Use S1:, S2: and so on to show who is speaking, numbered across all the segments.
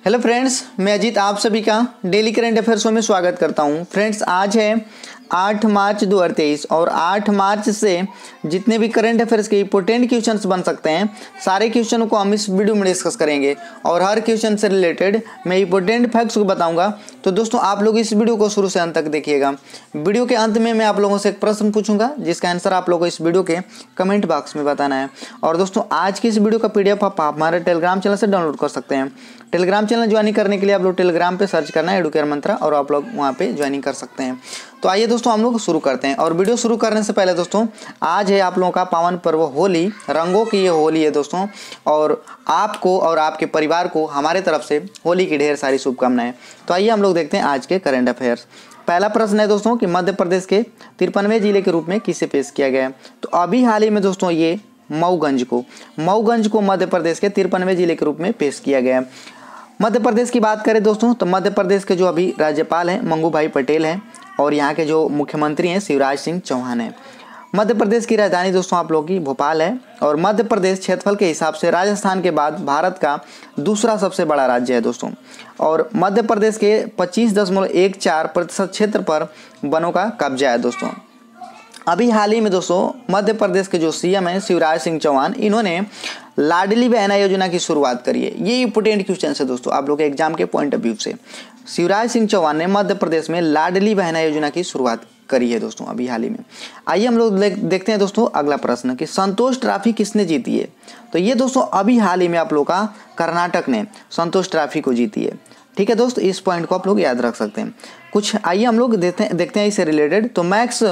S1: Hello friends, मैं अजीत आप सभी का डेली करंट अफेयर्स में स्वागत करता हूं। फ्रेंड्स, आज है 8 मार्च 2023 और 8 मार्च से जितने भी करंट अफेयर्स के इंपॉर्टेंट क्वेश्चंस बन सकते हैं सारे क्वेश्चनों को हम इस वीडियो में डिस्कस करेंगे और हर क्वेश्चन से रिलेटेड मैं इंपॉर्टेंट फैक्ट्स को बताऊंगा। तो दोस्तों, आप लोग इस वीडियो को शुरू से अंत तक देखिएगा। वीडियो के अंत में मैं आप लोगों से एक प्रश्न पूछूंगा जिसका आंसर आप लोगों को इस वीडियो के कमेंट बॉक्स में बताना है। और दोस्तों, आज की इस वीडियो का PDF आप हमारे टेलीग्राम चैनल से डाउनलोड कर सकते हैं। टेलीग्राम चैनल ज्वाइन करने के लिए आप लोग टेलीग्राम पे सर्च करना है एडुकेयर मंत्रा और आप लोग वहाँ पे ज्वाइनिंग कर सकते हैं। तो आइए दोस्तों, हम लोग शुरू करते हैं। और वीडियो शुरू करने से पहले दोस्तों, आज है आप लोगों का पावन पर्व होली। रंगों की ये होली है दोस्तों, और आपको और आपके परिवार को हमारे तरफ से होली की ढेर सारी शुभकामनाएं। तो आइए हम लोग देखते हैं आज के करंट अफेयर्स। पहला प्रश्न है दोस्तों कि मध्य प्रदेश के 53वें जिले के रूप में किसे पेश किया गया है। तो अभी हाल ही में दोस्तों ये मऊगंज को मध्य प्रदेश के 53वें जिले के रूप में पेश किया गया है। मध्य प्रदेश की बात करें दोस्तों, तो मध्य प्रदेश के जो अभी राज्यपाल हैं मंगू भाई पटेल हैं और यहाँ के जो मुख्यमंत्री हैं शिवराज सिंह चौहान हैं। मध्य प्रदेश की राजधानी दोस्तों आप लोगों की भोपाल है और मध्य प्रदेश क्षेत्रफल के हिसाब से राजस्थान के बाद भारत का दूसरा सबसे बड़ा राज्य है दोस्तों। और मध्य प्रदेश के 25.14% क्षेत्र पर वनों का कब्जा है दोस्तों। अभी हाल ही में दोस्तों मध्य प्रदेश के जो CM हैं शिवराज सिंह चौहान, इन्होंने लाडली बहना योजना की शुरुआत करी है। ये इंपोर्टेंट क्वेश्चन है दोस्तों आप लोग के एग्जाम के पॉइंट ऑफ व्यू से। शिवराज सिंह चौहान ने मध्य प्रदेश में लाडली बहना योजना की शुरुआत करी है दोस्तों अभी हाल ही में। आइए हम लोग देखते हैं दोस्तों अगला प्रश्न कि संतोष ट्रॉफी किसने जीती है। तो ये दोस्तों अभी हाल ही में आप लोग का कर्नाटक ने संतोष ट्रॉफी को जीती है। ठीक है दोस्तों, इस पॉइंट को आप लोग याद रख सकते हैं। कुछ आइए हम लोग देखते हैं इससे रिलेटेड। तो मैक्स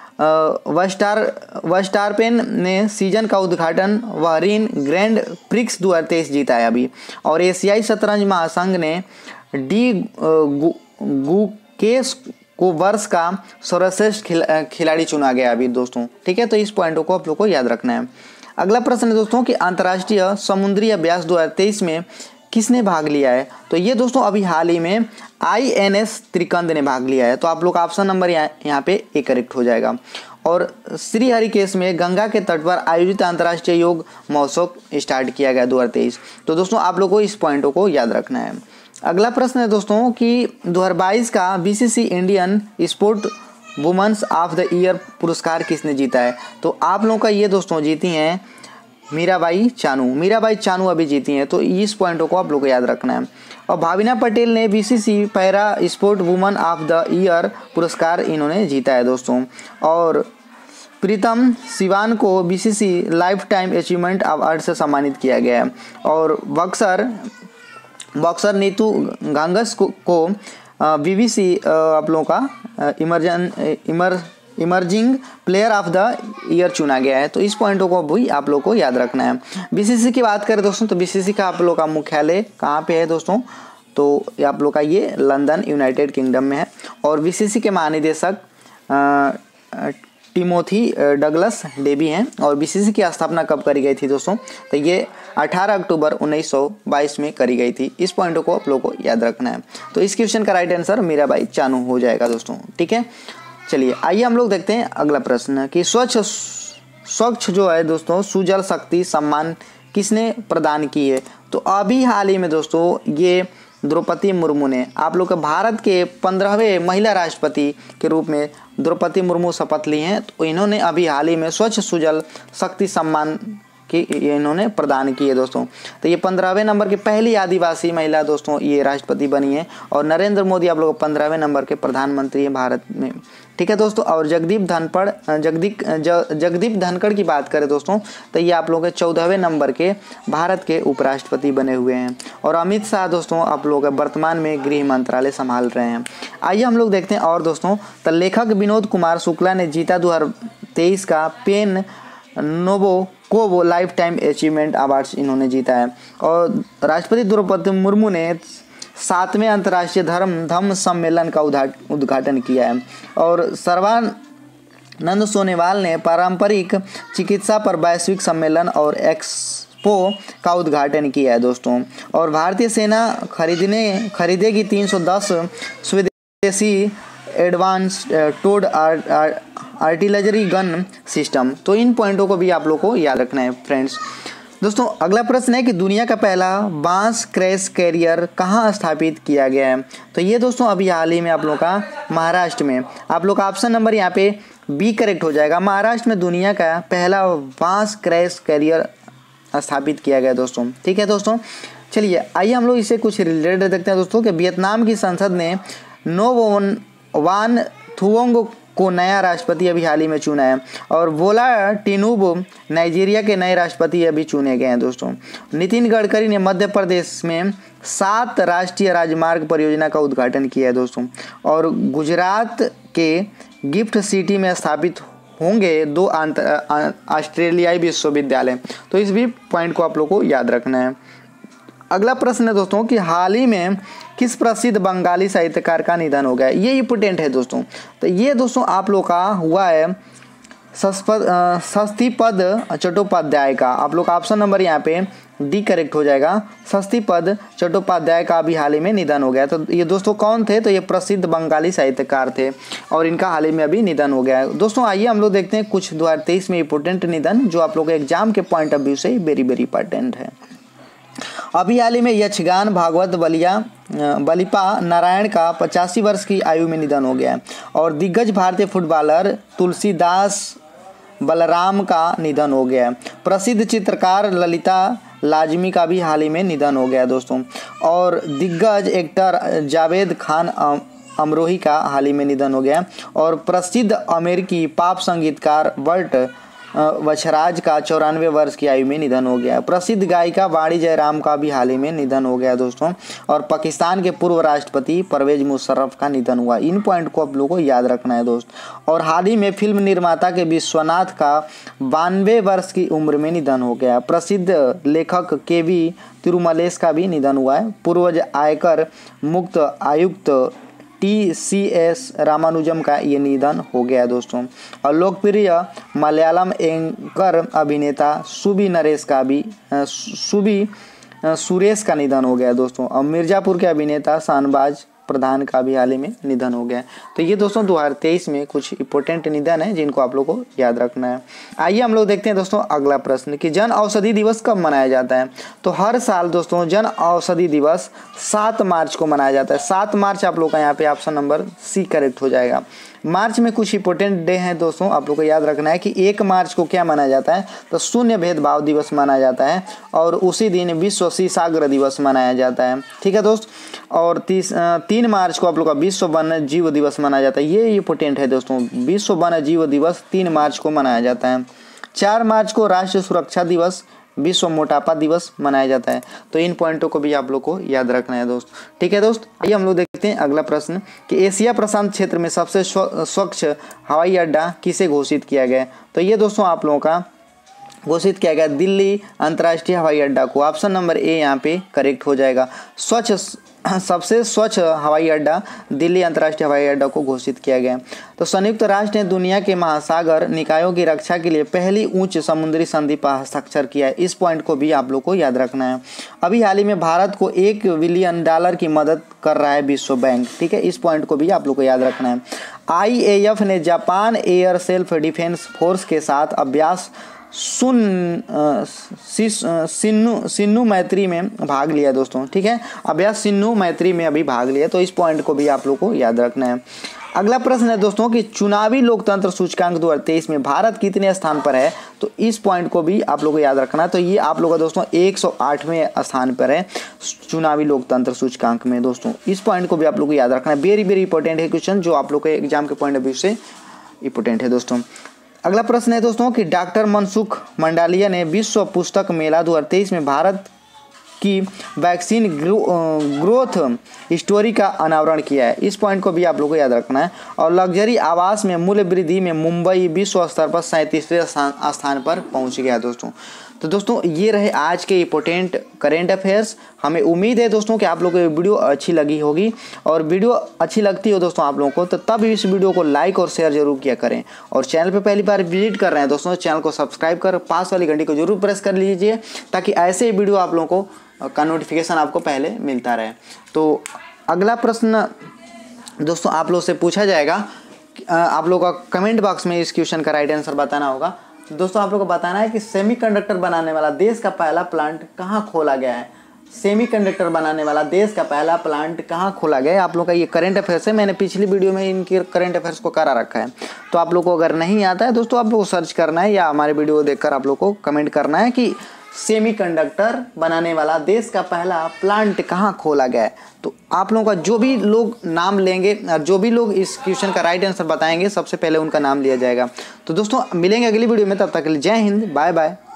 S1: वर्स्टापेन ने सीजन का उद्घाटन बहरीन ग्रैंड प्रिक्स 2023 जीता है अभी। और एशियाई शतरंज महासंघ ने डी गुकेश को वर्ष का सर्वश्रेष्ठ खिलाड़ी चुना गया अभी दोस्तों। ठीक है, तो इस पॉइंट को आप लोग को याद रखना है। अगला प्रश्न है दोस्तों कि अंतर्राष्ट्रीय समुद्री अभ्यास 2023 में किसने भाग लिया है। तो ये दोस्तों अभी हाल ही में INS त्रिकंद ने भाग लिया है। तो आप लोग का ऑप्शन नंबर यहाँ पे ए करेक्ट हो जाएगा। और श्री हरिकेश में गंगा के तट पर आयोजित अंतर्राष्ट्रीय योग महोत्सव स्टार्ट किया गया 2023। तो दोस्तों आप लोग को इस पॉइंटों को याद रखना है। अगला प्रश्न है दोस्तों कि 2022 का BCC Indian sport women's of the year पुरस्कार किसने जीता है। तो आप लोगों का ये दोस्तों जीती हैं मीराबाई चानू अभी जीती हैं। तो इस पॉइंटों को आप लोग को याद रखना है। और भाविना पटेल ने BCC para sport woman of the year पुरस्कार इन्होंने जीता है दोस्तों। और प्रीतम सिवान को BCC lifetime achievement award से सम्मानित किया गया है। और बॉक्सर नीतू घांगस को BBC आप लोगों का emerging player of the year चुना गया है। तो इस पॉइंटों को भी आप लोग को याद रखना है। BCC की बात करें दोस्तों, तो BCC का आप लोग का मुख्यालय कहाँ पे है दोस्तों। तो आप लोग का ये लंदन यूनाइटेड किंगडम में है। और BCC के महानिदेशक टिमोथी डगलस डेबी हैं। और BCC की स्थापना कब करी गई थी दोस्तों। तो ये 18 अक्टूबर 1922 में करी गई थी। इस पॉइंटों को आप लोग को याद रखना है। तो इस क्वेश्चन का राइट आंसर मीराबाई चानू हो जाएगा दोस्तों। ठीक है, चलिए आइए हम लोग देखते हैं अगला प्रश्न कि स्वच्छ जो है दोस्तों सुजल शक्ति सम्मान किसने प्रदान की है। तो अभी हाल ही में दोस्तों ये द्रौपदी मुर्मू ने आप लोग के भारत के 15वें महिला राष्ट्रपति के रूप में द्रौपदी मुर्मू शपथ ली हैं। तो इन्होंने अभी हाल ही में स्वच्छ सुजल शक्ति सम्मान कि इन्होंने प्रदान की है दोस्तों। तो ये 15वें नंबर की पहली आदिवासी महिला दोस्तों ये राष्ट्रपति बनी है। और नरेंद्र मोदी आप लोग 15वें नंबर के प्रधानमंत्री हैं भारत में। ठीक है दोस्तों। और जगदीप धनखड़ की बात करें दोस्तों, तो ये आप लोग के 14वें नंबर के भारत के उपराष्ट्रपति बने हुए हैं। और अमित शाह दोस्तों आप लोग वर्तमान में गृह मंत्रालय संभाल रहे हैं। आइए हम लोग देखते हैं और दोस्तों, तो लेखक विनोद कुमार शुक्ला ने जीता 2023 का PEN Nabokov lifetime achievement awards इन्होंने जीता है। और राष्ट्रपति द्रौपदी मुर्मू ने 7वें अंतर्राष्ट्रीय धम्म सम्मेलन का उद्घाटन किया है। और सर्बानंद सोनोवाल ने पारंपरिक चिकित्सा पर वैश्विक सम्मेलन और एक्सपो का उद्घाटन किया है दोस्तों। और भारतीय सेना खरीदेगी 310 स्वदेशी advance towed artillery gun system. तो इन पॉइंटों को भी आप लोग को याद रखना है फ्रेंड्स। दोस्तों अगला प्रश्न है कि दुनिया का पहला बांस क्रैश कैरियर कहाँ स्थापित किया गया है। तो ये दोस्तों अभी हाल ही में आप लोगों का महाराष्ट्र में, आप लोग का ऑप्शन नंबर यहाँ पे बी करेक्ट हो जाएगा। महाराष्ट्र में दुनिया का पहला बांस क्रैश कैरियर स्थापित किया गया दोस्तों। ठीक है दोस्तों, चलिए आइए हम लोग इसे कुछ रिलेटेड देखते हैं दोस्तों कि वियतनाम की संसद ने नो वान थुओंग को नया राष्ट्रपति अभी हाल ही में चुना है और बोला टिनुबु नाइजीरिया के नए राष्ट्रपति अभी चुने गए हैं दोस्तों। नितिन गडकरी ने मध्य प्रदेश में 7 राष्ट्रीय राजमार्ग परियोजना का उद्घाटन किया है दोस्तों और गुजरात के गिफ्ट सिटी में स्थापित होंगे 2 ऑस्ट्रेलियाई विश्वविद्यालय। तो इस भी पॉइंट को आप लोग को याद रखना है। अगला प्रश्न है दोस्तों कि हाल ही में किस प्रसिद्ध बंगाली साहित्यकार का निधन हो गया। ये इंपॉर्टेंट है दोस्तों। तो ये दोस्तों आप लोग का हुआ है षष्ठीपद चट्टोपाध्याय का। आप लोग का ऑप्शन नंबर यहाँ पे डी करेक्ट हो जाएगा। षष्ठीपद चट्टोपाध्याय का अभी हाल ही में निधन हो गया। तो ये दोस्तों कौन थे, तो ये प्रसिद्ध बंगाली साहित्यकार थे और इनका हाल ही में अभी निधन हो गया है दोस्तों। आइए हम लोग देखते हैं कुछ 2023 में इंपॉर्टेंट निधन जो आप लोग के एग्जाम के पॉइंट ऑफ व्यू से वेरी वेरी इंपॉर्टेंट है। अभी हाल ही में यक्षगान भागवत बलिपा नारायण का 85 वर्ष की आयु में निधन हो गया है और दिग्गज भारतीय फुटबॉलर तुलसीदास बलराम का निधन हो गया है। प्रसिद्ध चित्रकार ललिता लाजमी का भी हाल ही में निधन हो गया दोस्तों और दिग्गज एक्टर जावेद खान अमरोही का हाल ही में निधन हो गया और प्रसिद्ध अमेरिकी पॉप संगीतकार बर्ट वछराज का 94 वर्ष की आयु में निधन हो गया। प्रसिद्ध गायिका वाणी जयराम का भी हाल ही में निधन हो गया दोस्तों और पाकिस्तान के पूर्व राष्ट्रपति परवेज मुशर्रफ का निधन हुआ। इन पॉइंट को आप लोगों को याद रखना है दोस्त। और हाल ही में फिल्म निर्माता के विश्वनाथ का 92 वर्ष की उम्र में निधन हो गया। प्रसिद्ध लेखक केवी तिरुमलेश का भी निधन हुआ है। पूर्व आयकर मुक्त आयुक्त TCS रामानुजम का ये निधन हो गया दोस्तों और लोकप्रिय मलयालम एंकर अभिनेता सुरेश का निधन हो गया दोस्तों और मिर्जापुर के अभिनेता शाहनवाज प्रधान का भी हाल ही में निधन हो गया। तो ये दोस्तों 2023 में कुछ इंपॉर्टेंट निधन है जिनको आप लोग को याद रखना है। आइए हम लोग देखते हैं दोस्तों अगला प्रश्न कि जन औषधि दिवस कब मनाया जाता है। तो हर साल दोस्तों जन औषधि दिवस 7 मार्च को मनाया जाता है। 7 मार्च आप लोग का यहाँ पे ऑप्शन नंबर सी करेक्ट हो जाएगा। मार्च में कुछ इंपॉर्टेंट डे हैं दोस्तों, आप लोग को याद रखना है कि 1 मार्च को क्या मनाया जाता है, तो शून्य भेदभाव दिवस मनाया जाता है और उसी दिन विश्व शीशाग्र दिवस मनाया जाता है। ठीक है दोस्त। और 3 मार्च को आप लोग का विश्व वन्य जीव दिवस मनाया जाता है। ये इंपॉर्टेंट है दोस्तों, विश्व वन्य जीव दिवस 3 मार्च को मनाया जाता है। 4 मार्च को राष्ट्रीय सुरक्षा दिवस, विश्व मोटापा दिवस मनाया जाता है। तो इन पॉइंटों को भी आप लोग को याद रखना है दोस्त। ठीक है दोस्त। आइए हम लोग देखते हैं अगला प्रश्न कि एशिया प्रशांत क्षेत्र में सबसे स्वच्छ हवाई अड्डा किसे घोषित किया गया। तो ये दोस्तों आप लोगों का घोषित किया गया दिल्ली अंतर्राष्ट्रीय हवाई अड्डा को। ऑप्शन नंबर ए यहाँ पे करेक्ट हो जाएगा। सबसे स्वच्छ हवाई अड्डा दिल्ली अंतर्राष्ट्रीय हवाई अड्डा को घोषित किया गया। तो संयुक्त राष्ट्र ने दुनिया के महासागर निकायों की रक्षा के लिए पहली उच्च समुद्री संधि पर हस्ताक्षर किया है। इस पॉइंट को भी आप लोग को याद रखना है। अभी हाल ही में भारत को $1 बिलियन की मदद कर रहा है विश्व बैंक। ठीक है, इस पॉइंट को भी आप लोग को याद रखना है। IAF ने Japan air self defence force के साथ अभ्यास सिन्नू मैत्री में भाग लिया दोस्तों। ठीक है, अभ्यास सिन्नू मैत्री में अभी भाग लिया। तो इस पॉइंट को भी आप लोग को याद रखना है। अगला प्रश्न है दोस्तों कि चुनावी लोकतंत्र सूचकांक 2023 में भारत कितने स्थान पर है। तो इस पॉइंट को भी आप लोग को याद रखना है। तो ये आप लोग का दोस्तों 108वें स्थान पर है चुनावी लोकतंत्र सूचकांक में दोस्तों। इस पॉइंट को भी आप लोग को याद रखना है। वेरी वेरी इंपॉर्टेंट है क्वेश्चन जो आप लोग के एग्जाम के पॉइंट ऑफ व्यू से इंपॉर्टेंट है दोस्तों। अगला प्रश्न है दोस्तों कि डॉक्टर मनसुख मंडालिया ने विश्व पुस्तक मेला 2023 में भारत की वैक्सीन ग्रोथ स्टोरी का अनावरण किया है। इस पॉइंट को भी आप लोगों को याद रखना है। और लग्जरी आवास में मूल्य वृद्धि में मुंबई विश्व स्तर पर 37वें स्थान पर पहुंच गया दोस्तों। तो दोस्तों ये रहे आज के इंपॉर्टेंट करेंट अफेयर्स। हमें उम्मीद है दोस्तों कि आप लोगों को वीडियो अच्छी लगी होगी और वीडियो अच्छी लगती हो दोस्तों आप लोगों को तो तब इस वीडियो को लाइक और शेयर जरूर किया करें। और चैनल पे पहली बार विजिट कर रहे हैं दोस्तों, चैनल को सब्सक्राइब कर पास वाली घंटी को जरूर प्रेस कर लीजिए ताकि ऐसे वीडियो आप लोगों को का नोटिफिकेशन आपको पहले मिलता रहे। तो अगला प्रश्न दोस्तों आप लोग से पूछा जाएगा, आप लोग का कमेंट बॉक्स में इस क्वेश्चन का राइट आंसर बताना होगा। तो दोस्तों आप लोग को बताना है कि सेमीकंडक्टर बनाने वाला देश का पहला प्लांट कहाँ खोला गया है। सेमीकंडक्टर बनाने वाला देश का पहला प्लांट कहाँ खोला गया है। आप लोग का ये करंट अफेयर्स है, मैंने पिछली वीडियो में इनके करंट अफेयर्स को करा रखा है। तो आप लोग को अगर नहीं आता है दोस्तों, आप लोग को सर्च करना है या हमारे वीडियो को देखकर आप लोग को कमेंट करना है कि सेमीकंडक्टर बनाने वाला देश का पहला प्लांट कहाँ खोला गया है। तो आप लोगों का जो भी लोग नाम लेंगे, जो भी लोग इस क्वेश्चन का राइट आंसर बताएंगे, सबसे पहले उनका नाम लिया जाएगा। तो दोस्तों मिलेंगे अगली वीडियो में, तब तक के लिए जय हिंद, बाय बाय।